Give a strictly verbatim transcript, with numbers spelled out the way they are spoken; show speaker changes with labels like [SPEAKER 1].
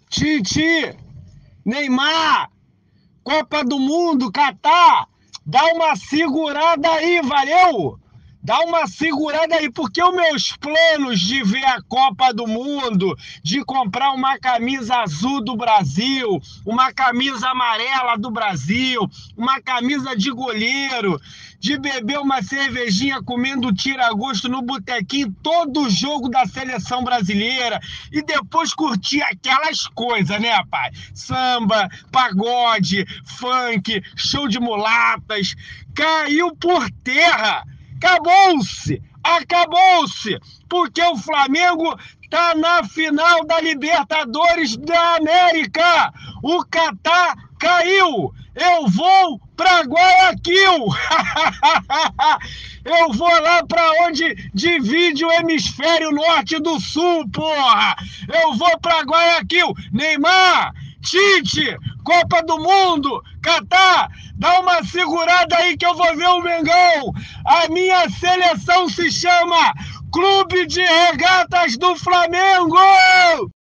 [SPEAKER 1] Tite, Neymar, Copa do Mundo, Catar, dá uma segurada aí, valeu? Dá uma segurada aí, porque os meus planos de ver a Copa do Mundo, de comprar uma camisa azul do Brasil, uma camisa amarela do Brasil, uma camisa de goleiro, de beber uma cervejinha comendo tira-gosto no botequinho, todo jogo da seleção brasileira, e depois curtir aquelas coisas, né, pai? Samba, pagode, funk, show de mulatas, caiu por terra. Acabou-se! Acabou-se! Porque o Flamengo tá na final da Libertadores da América! O Catar caiu! Eu vou pra Guayaquil! Eu vou lá pra onde divide o hemisfério norte do sul, porra! Eu vou pra Guayaquil! Neymar! Tite, Copa do Mundo, Catar, dá uma segurada aí que eu vou ver o Mengão. A minha seleção se chama Clube de Regatas do Flamengo!